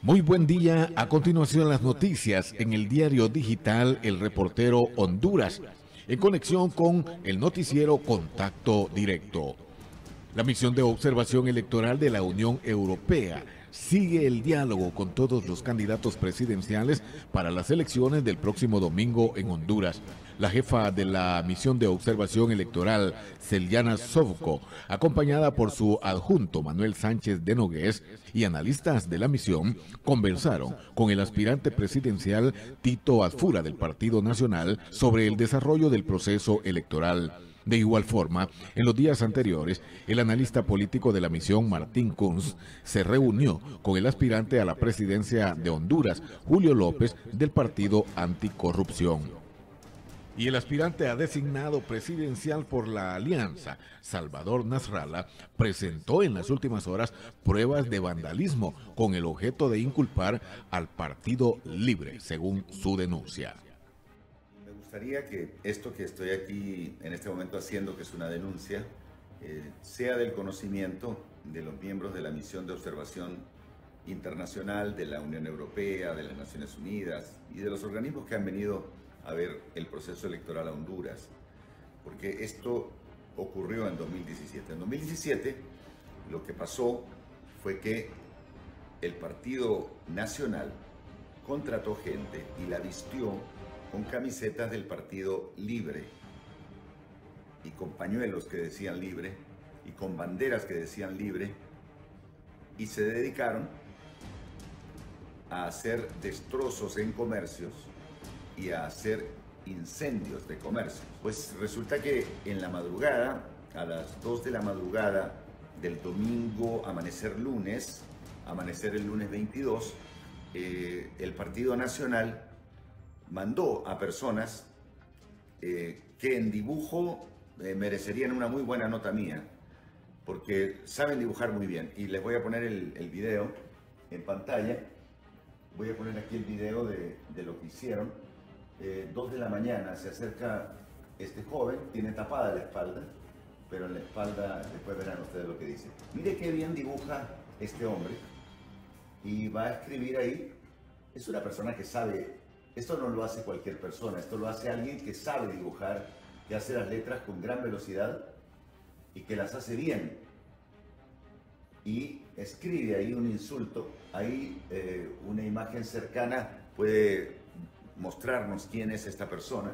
Muy buen día. A continuación las noticias en el diario digital El Reportero Honduras, en conexión con el noticiero Contacto Directo. La misión de observación electoral de la Unión Europea sigue el diálogo con todos los candidatos presidenciales para las elecciones del próximo domingo en Honduras. La jefa de la misión de observación electoral, Celiana Sovko, acompañada por su adjunto Manuel Sánchez de Nogués y analistas de la misión, conversaron con el aspirante presidencial Tito Adfura del Partido Nacional sobre el desarrollo del proceso electoral. De igual forma, en los días anteriores, el analista político de la misión Martín Kunz se reunió con el aspirante a la presidencia de Honduras, Julio López, del Partido Anticorrupción. Y el aspirante a designado presidencial por la Alianza, Salvador Nasralla, presentó en las últimas horas pruebas de vandalismo con el objeto de inculpar al Partido Libre, según su denuncia. Me gustaría que esto que estoy aquí en este momento haciendo, que es una denuncia, sea del conocimiento de los miembros de la misión de observación internacional de la Unión Europea, de las Naciones Unidas y de los organismos que han venido a ver el proceso electoral a Honduras, porque esto ocurrió en 2017. En 2017 lo que pasó fue que el Partido Nacional contrató gente y la vistió con camisetas del Partido Libre y con pañuelos que decían Libre y con banderas que decían Libre, y se dedicaron a hacer destrozos en comercios y a hacer incendios de comercio. Pues resulta que en la madrugada, a las 2 de la madrugada del domingo, amanecer el lunes 22, el Partido Nacional mandó a personas que en dibujo merecerían una muy buena nota mía, porque saben dibujar muy bien. Y les voy a poner el video en pantalla. Voy a poner aquí el video de lo que hicieron. 2 de la mañana se acerca este joven, tiene tapada la espalda, pero en la espalda después verán ustedes lo que dice. Mire qué bien dibuja este hombre, y va a escribir ahí. Es una persona que sabe, esto no lo hace cualquier persona, esto lo hace alguien que sabe dibujar, que hace las letras con gran velocidad y que las hace bien. Y escribe ahí un insulto, ahí una imagen cercana puede mostrarnos quién es esta persona.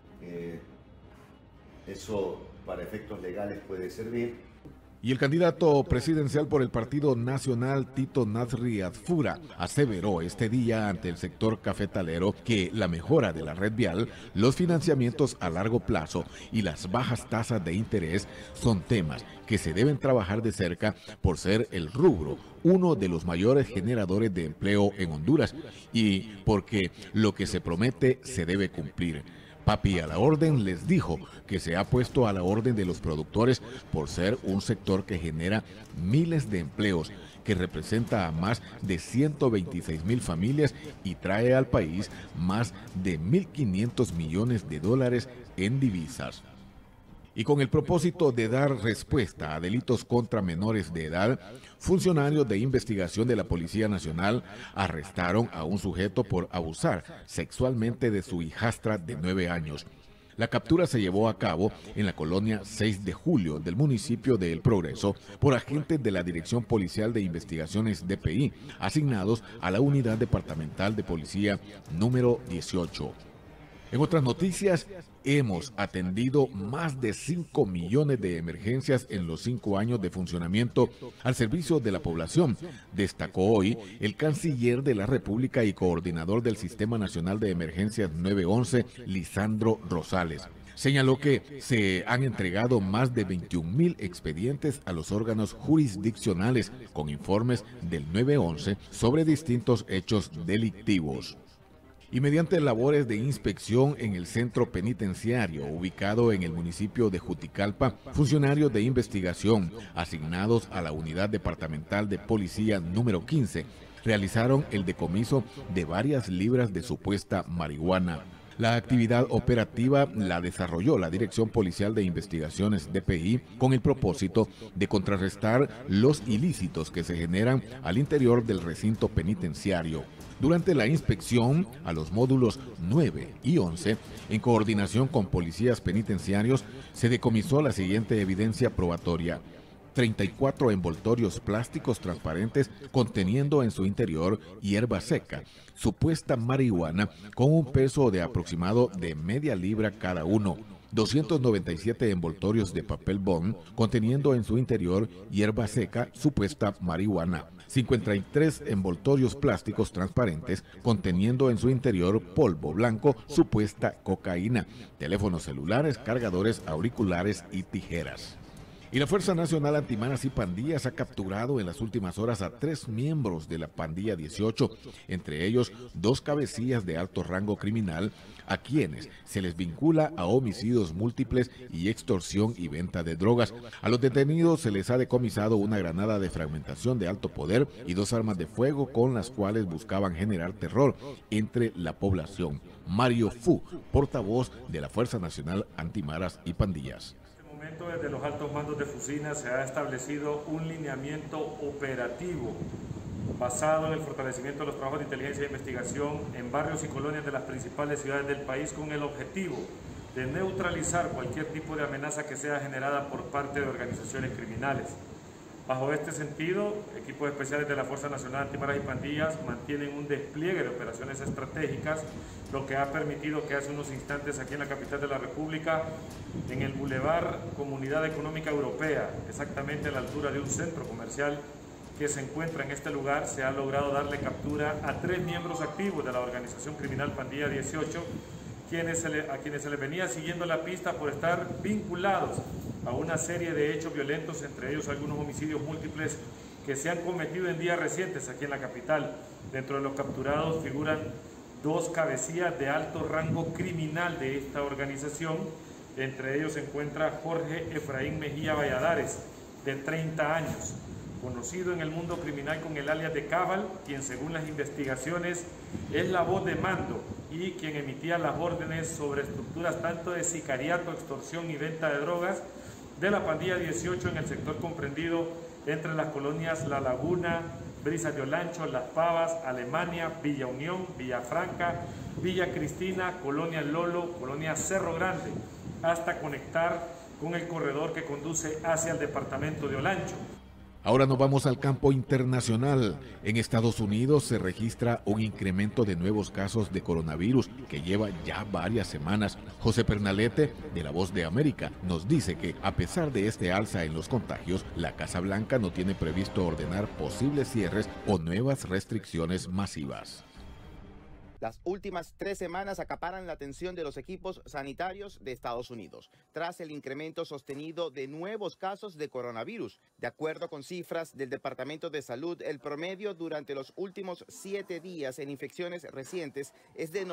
Eso para efectos legales puede servir. Y el candidato presidencial por el Partido Nacional, Tito Nasri Adfura, aseveró este día ante el sector cafetalero que la mejora de la red vial, los financiamientos a largo plazo y las bajas tasas de interés son temas que se deben trabajar de cerca por ser el rubro uno de los mayores generadores de empleo en Honduras y porque lo que se promete se debe cumplir. Papi a la orden les dijo que se ha puesto a la orden de los productores por ser un sector que genera miles de empleos, que representa a más de 126,000 familias y trae al país más de 1.500 millones de dólares en divisas. Y con el propósito de dar respuesta a delitos contra menores de edad, funcionarios de investigación de la Policía Nacional arrestaron a un sujeto por abusar sexualmente de su hijastra de 9 años. La captura se llevó a cabo en la colonia 6 de Julio del municipio de El Progreso por agentes de la Dirección Policial de Investigaciones DPI, asignados a la Unidad Departamental de Policía número 18. En otras noticias, hemos atendido más de 5 millones de emergencias en los 5 años de funcionamiento al servicio de la población, destacó hoy el canciller de la República y coordinador del Sistema Nacional de Emergencias 911, Lisandro Rosales. Señaló que se han entregado más de 21,000 expedientes a los órganos jurisdiccionales con informes del 911 sobre distintos hechos delictivos. Y mediante labores de inspección en el centro penitenciario ubicado en el municipio de Juticalpa, funcionarios de investigación asignados a la Unidad Departamental de Policía número 15 realizaron el decomiso de varias libras de supuesta marihuana. La actividad operativa la desarrolló la Dirección Policial de Investigaciones DPI con el propósito de contrarrestar los ilícitos que se generan al interior del recinto penitenciario. Durante la inspección a los módulos 9 y 11, en coordinación con policías penitenciarios, se decomisó la siguiente evidencia probatoria: 34 envoltorios plásticos transparentes conteniendo en su interior hierba seca, supuesta marihuana con un peso de aproximado de media libra cada uno, 297 envoltorios de papel bond conteniendo en su interior hierba seca, supuesta marihuana, 53 envoltorios plásticos transparentes conteniendo en su interior polvo blanco, supuesta cocaína, teléfonos celulares, cargadores auriculares y tijeras. Y la Fuerza Nacional Antimaras y Pandillas ha capturado en las últimas horas a 3 miembros de la pandilla 18, entre ellos 2 cabecillas de alto rango criminal, a quienes se les vincula a homicidios múltiples y extorsión y venta de drogas. A los detenidos se les ha decomisado una granada de fragmentación de alto poder y 2 armas de fuego con las cuales buscaban generar terror entre la población. Mario Fu, portavoz de la Fuerza Nacional Antimaras y Pandillas. Desde los altos mandos de Fusina se ha establecido un lineamiento operativo basado en el fortalecimiento de los trabajos de inteligencia e investigación en barrios y colonias de las principales ciudades del país con el objetivo de neutralizar cualquier tipo de amenaza que sea generada por parte de organizaciones criminales. Bajo este sentido, equipos especiales de la Fuerza Nacional Antimaras y Pandillas mantienen un despliegue de operaciones estratégicas, lo que ha permitido que hace unos instantes aquí en la capital de la República, en el Boulevard Comunidad Económica Europea, exactamente a la altura de un centro comercial que se encuentra en este lugar, se ha logrado darle captura a 3 miembros activos de la organización criminal Pandilla 18, a quienes se les venía siguiendo la pista por estar vinculados a una serie de hechos violentos, entre ellos algunos homicidios múltiples que se han cometido en días recientes aquí en la capital. Dentro de los capturados figuran 2 cabecillas de alto rango criminal de esta organización. Entre ellos se encuentra Jorge Efraín Mejía Valladares, de 30 años, conocido en el mundo criminal con el alias de Cabal, quien según las investigaciones es la voz de mando y quien emitía las órdenes sobre estructuras tanto de sicariato, extorsión y venta de drogas de la pandilla 18 en el sector comprendido entre las colonias La Laguna, Brisas de Olancho, Las Pavas, Alemania, Villa Unión, Villa Franca, Villa Cristina, Colonia Lolo, Colonia Cerro Grande, hasta conectar con el corredor que conduce hacia el departamento de Olancho. Ahora nos vamos al campo internacional. En Estados Unidos se registra un incremento de nuevos casos de coronavirus que lleva ya varias semanas. José Pernalete, de La Voz de América, nos dice que a pesar de este alza en los contagios, la Casa Blanca no tiene previsto ordenar posibles cierres o nuevas restricciones masivas. Las últimas 3 semanas acaparan la atención de los equipos sanitarios de Estados Unidos, tras el incremento sostenido de nuevos casos de coronavirus. De acuerdo con cifras del Departamento de Salud, el promedio durante los últimos 7 días en infecciones recientes es de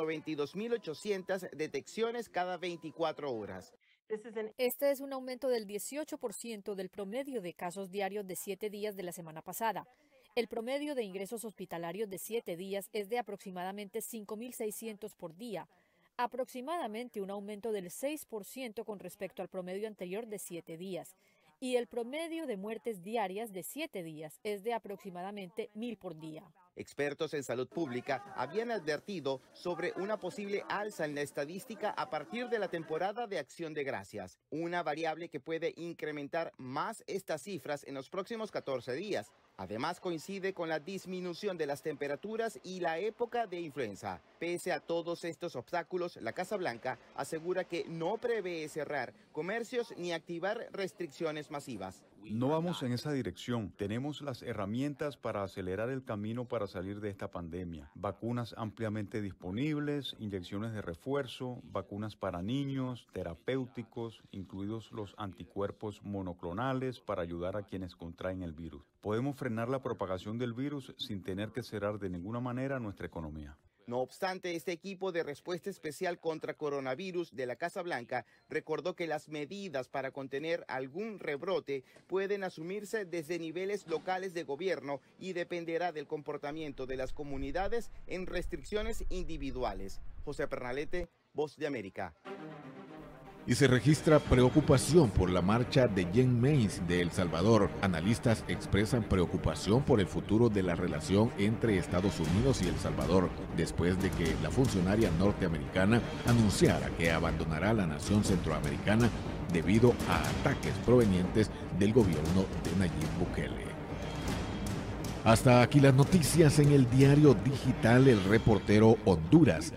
92.800 detecciones cada 24 horas. Este es un aumento del 18% del promedio de casos diarios de 7 días de la semana pasada. El promedio de ingresos hospitalarios de 7 días es de aproximadamente 5.600 por día, aproximadamente un aumento del 6% con respecto al promedio anterior de 7 días. Y el promedio de muertes diarias de 7 días es de aproximadamente 1.000 por día. Expertos en salud pública habían advertido sobre una posible alza en la estadística a partir de la temporada de Acción de Gracias, una variable que puede incrementar más estas cifras en los próximos 14 días. Además, coincide con la disminución de las temperaturas y la época de influenza. Pese a todos estos obstáculos, la Casa Blanca asegura que no prevé cerrar comercios ni activar restricciones masivas. No vamos en esa dirección. Tenemos las herramientas para acelerar el camino para salir de esta pandemia. Vacunas ampliamente disponibles, inyecciones de refuerzo, vacunas para niños, terapéuticos, incluidos los anticuerpos monoclonales para ayudar a quienes contraen el virus. Podemos frenar la propagación del virus sin tener que cerrar de ninguna manera nuestra economía. No obstante, este equipo de respuesta especial contra coronavirus de la Casa Blanca recordó que las medidas para contener algún rebrote pueden asumirse desde niveles locales de gobierno y dependerá del comportamiento de las comunidades en restricciones individuales. José Pernalete, Voz de América. Y se registra preocupación por la marcha de Jen Mains de El Salvador. Analistas expresan preocupación por el futuro de la relación entre Estados Unidos y El Salvador, después de que la funcionaria norteamericana anunciara que abandonará la nación centroamericana debido a ataques provenientes del gobierno de Nayib Bukele. Hasta aquí las noticias en el diario digital El Reportero Honduras,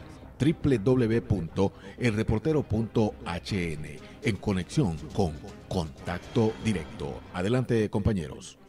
www.elreportero.hn, en conexión con Contacto Directo. Adelante, compañeros.